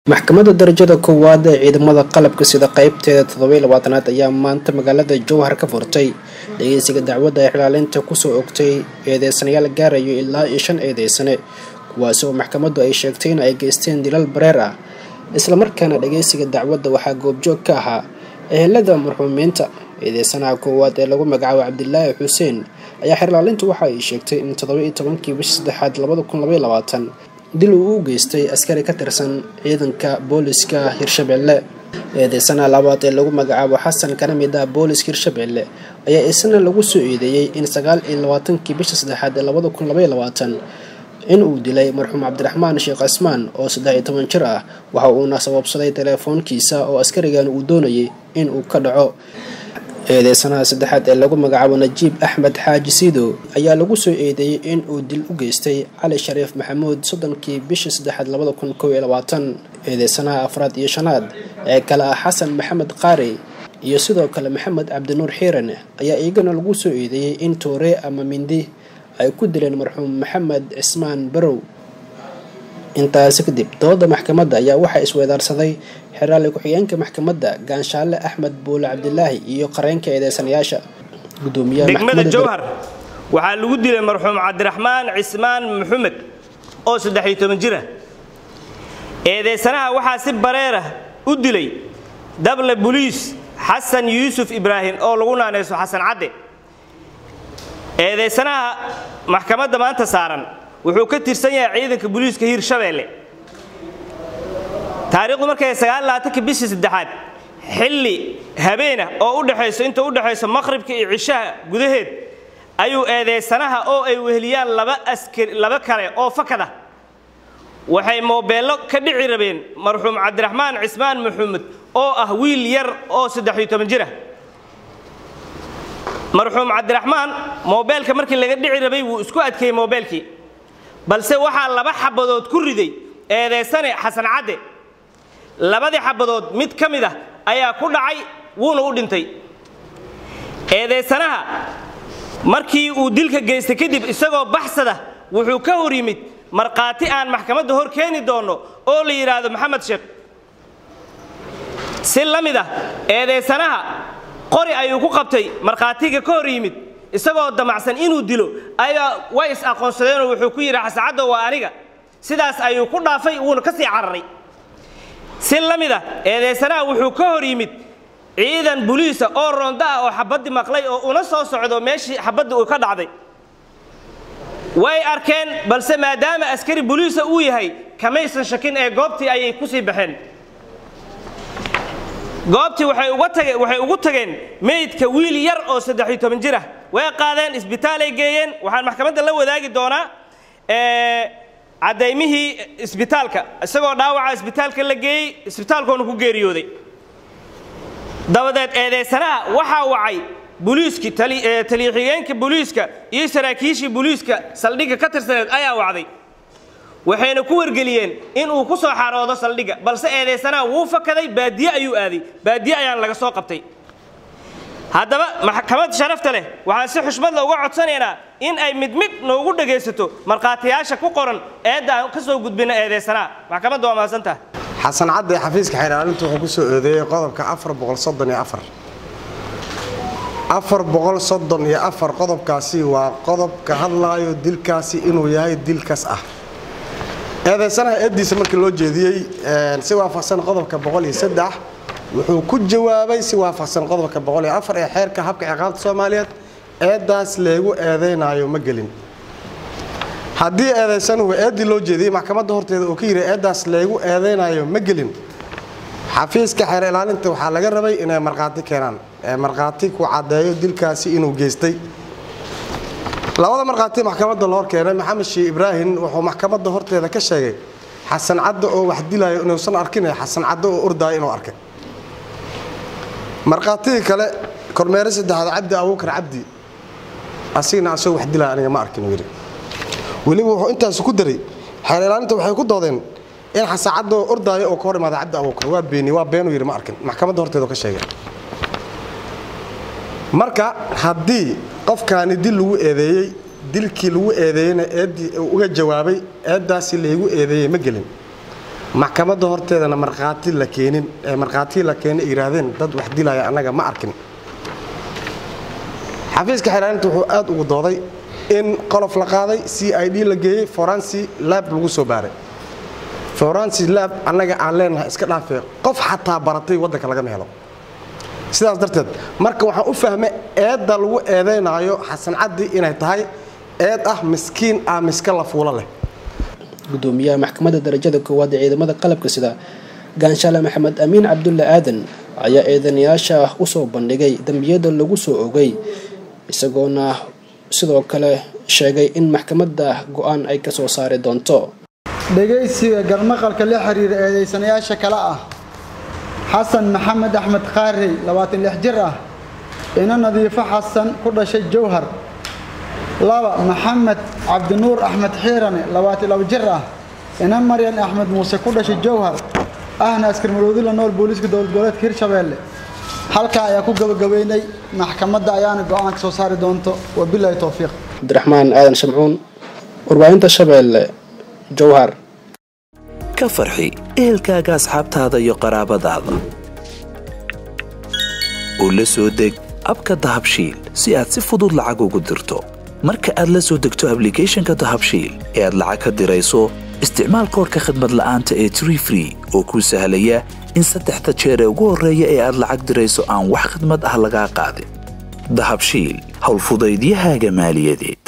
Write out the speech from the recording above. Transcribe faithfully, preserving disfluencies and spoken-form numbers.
maxkamadda darajada koowaad ee ciidamada qalabka sida qaybteeda toddoba iyo labaatanaad ayaa maanta magaalada Jowhar ka furtay dhageysiga dacwadda ay xilaalinta ku soo ogtay eedeysanayaal gaarayo ilaa iyo shan eedeysane kuwaas oo maxkamaddu ay sheegtay in ay geysteen dilal bareer ah isla markaana dhageysiga dacwadda waxaa goobjoog ka ahaa ehelada marxuumiinta eedeysanaha koowaad ee lagu magacaabo Cabdilaahi Xuseen ayaa xilaalintu waxa ay sheegtay in toddoba iyo tobankii bishii saddexaad labada kun laba iyo labaatan dil uu geystay askari ka tirsan ciidanka booliska Hirshabelle eedeysanaha labaad ee lagu magacaabo Xasan kana mid ah booliska Hirshabelle ayaa isna lagu soo eedeeyay in sagaal iyo labaatankii bishii saddexaad labada kun laba iyo labaatan in uu dilay marxuum Cabdiraxmaan Sheekh Asmaan oo saddex iyo toban jir ah waxa uu sababsaday telefoonkiisa oo askarigan uu doonayay in uu ka dhaco eedeysanaha saddexaad ee lagu magacaabo Najiib Axmed Xaaji Siido ayaa lagu soo eedeeyay in uu dil u geystay Cali Shariif Maxamuud soddonkii bishii saddexaad labada kun kow iyo labaatan eedeysanaha afraad iyo shanaad ee kala ah Xasan Maxamed Qaari iyo sidoo kale Maxamed Cabdinuur Xiiran ayaa iyagana lagu soo eedeeyay in toore ama mindi ay ku dileen marxuum Maxamed Cismaan Barow intaas kadib dooda maxkamadda ayaa waxa isweydaarsaday xiraale ku-xigeenka maxkamadda Gaanshaale Axmed Buule Cabdilaahi iyo qareenka eedeysanayaasha gudoomiyaha degmada Jowhar waxa lagu dilay marxuum Cabdiraxmaan Cismaan Maxamed oo saddex iyo toban jir ah eedeysanaha waxa si bareer ah u dilay dable booliis Xasan Yuusuf Ibraahim oo lagu naanayso Xasan Cadde eedeysanaha maxkamadda maanta saaran wuxuu ka tirsan yahay ciidanka booliiska Hirshabelle taariikhdu markay sagaal iyo labaatan bishii saddexaad xilli habeena oo u dhaxayso inta u dhaxayso maqribka iyo cishaha gudaheed ayuu eedeysanaha oo ay weheliyaan laba askari laba kale oo fakada waxay moobeelo ka dhici rabeen marxuum Cabdiraxmaan Cismaan Maxamed oo ah wiil yar oo saddex iyo toban jir ah marxuum Cabdiraxmaan moobeelka markii laga dhici rabay wuu isku adkeeyay moobeelkii balse waxa laba xabadood ku riday eedeysane Xasan Cadde labadii xabadood mid kamid ah ayaa ku dhacay wuuna u dhintay eedeysanaha markii uu dilka geystay kadib isagoo baxsada wuxuu ka hor yimid marqaati aan maxkamadda hor keeni doono oo la yiraahdo Maxamed Sheekh si lamida eedeysanaha qori ayuu ku qabtay marqaatiga ka hor yimid isagoo damacsan inuu dilo ayaa way is aqoonsadeen oo wuxuu ku yiri Xasan Cadde waa aniga sidaas ayuu ku dhaafay wuuna ka sii cararay si lamida eedeysanaha wuxuu ka hor yimid ciidan booliis oo ronda ah oo xabadi maqlay oo una soo socdo meeshii xabada uu ka dhacday way arkeen balse maadaama askari booliis uu yahay kamaysan shakin ee goobtii ayay ku sii baxeen goobtii waxay uga tageen waxay ugu tageen meydka wiil yar oo saddex iyo toban jir ah way qaadeen isbitaal ay geeyeen waxaan maxkamadda la wadaagi doonaa ee cadeymihii isbitaalka isagoo dhaawaca isbitaalka la geeyay isbitaalkoona ku geeriyooday dabadeed eedeysanaha waxa wacay booliiska taliye-xigeenka booliiska iyo saraakiishii booliiska saldhigga ka tirsaneed ayaa wacday waxayna ku wargeliyeen in uu ku soo xaroodo saldhigga balse eedeysanaha wuu fakaday baadiye ayuu aaday baadiye ayaan laga soo qabtay haddaba maxkamad sharafta leh waxaan si xushmad leh uga codsanaynaa in ay mid mid noogu dhageysato marqaatiyaasha ku qoran eedda aan ka soo gudbina eedeysanaha maxkamadda waa mahadsantahay Xasan Cadde xafiiska xiraalintu wuxuu ku soo eedeeyay qodobka afar boqol soddon iyo afar afar boqol soddon iyo afar qodobkaasi waa qodob ka hadlayo dilkaasi inuu yahay dilkas ah eedeysanaha eediisa markii loo jeediyay si waafaqsan qodobka boqol iyo saddex wuxuu ku jawaabay si waafaqsan qodobka boqol iyo afar ee xeerka habka ciqaabta Soomaaliyeed eedaas leegu eedeynayo ma gelin haddii eedeysanuhu eedi loo jeediyay maxkamadda horteeda oo ka yiri eedaas leegu eedeynayo ma gelin xafiiska xeer ilaalinta waxa laga rabay inay marqaati keenaan ee marqaati ku cadeeyo dilkaasi inuu geystay labada marqaati maxkamadda loo keenay Maxamed Sheekh Ibraahim wuxuu maxkamadda horteeda ka sheegay Xasan Cadde oo wax dilayo inuu san arkin Xasan Cadde oo orday inuu arkay marqaati kale kormeer saddexaad Cabdi Abuukar Cabdi asina asoo wax dilaa aniga ma arkin wiri waliba wuxuu intaas ku daray xeer ilaalinta waxay ku doodeen in Xasan Cadde oo orday oo ka hor imaada Cabdi Abuukar waa beeni waa been wiri ma arkin maxkamadda horteeda ka sheegay marka haddii qofkaani dil lagu eedeeyay dilkii lagu eedeeyna eedii uga jawaabay eedaasi leegu eedeeyay ma gelin maxkamadda horteedana markhaati la keenin ee markhaati la keenay yiraahdeen dad wax dilaya anaga ma arkin xafiiska xiraarinta wuxuu aad ugu dooday in qolof la qaaday C I D la geeyay forensic lab lagu soo baaray forensic lab anaga aan leenahay iska dhaafay qof xataa baratay wadanka laga helo sidaas darteed marka waxaan u fahmay eedda lagu eedeynayo Xasan Cabdi inay tahay eed ah miskiin ah miska la fuula leh gudoomiyaha maxkamadda darajada koowaad ee ciidamada qalabka sida Gaanshaale Maxamed Amiin Cabdulle Aadan ayaa eedenayaasha u soo bandhigay dambiyada lagu soo ogay isagoona sidoo kale sheegay in maxkamadda go'aan ay ka soo saari doonto dhageysiga garmaqalka la xiriira eedeysanayaasha kala ah Xasan Maxamed Axmed Qaari labaatan iyo lix jir ah ina Nadiifo Xasan ku dhashay Jowhar laba Maxamed Cabdinuur Axmed Xiirane labaatan iyo laba jir ah ina Maryan Axmed Muuse ku dhashay Jowhar ahna askar maroodi la nool booliska dowlad goboleedka Hirshabeelle halka ayaa ku gabagabeynay maxkamadda ayaana go'aan ka soo saari doonto wabillahi tawfiiq Abdiraxmaan Aadan Shamcuun warbaahinta Shabeelle Jowhar ka farxi ehelkaaga asxaabtaada iyo qaraabadaada oo la soo deg abka Dahabshiil si aad si fudud lacag ugu dirto marka aad la soo degto application-ka Dahabshiil ee aad lacag ka dirayso isticmaal koodka khidmad la'aanta ee Tree Free oo kuu sahlaya in saddexda jeer ee ugu horreeya ee aad lacag dirayso aan wax khidmad ah laga qaadin Dahabshiil hawl fudaydiyahaaga maaliyadeed